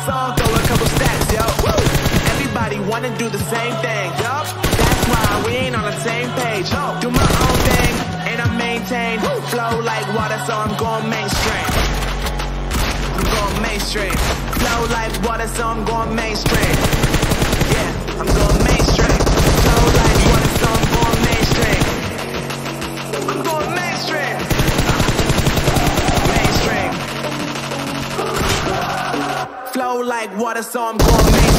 song, throw a couple stacks, yo. Woo! Everybody wanna do the same thing, yo. That's why we ain't on the same page. Do my own thing, and I maintain. Flow like water, so I'm going mainstream. I'm going mainstream. Flow like water, so I'm going mainstream. Yeah, I'm going mainstream. Flow like water, so I'm going mainstream. I'm going mainstream. Mainstream. Flow like water, so I'm going mainstream.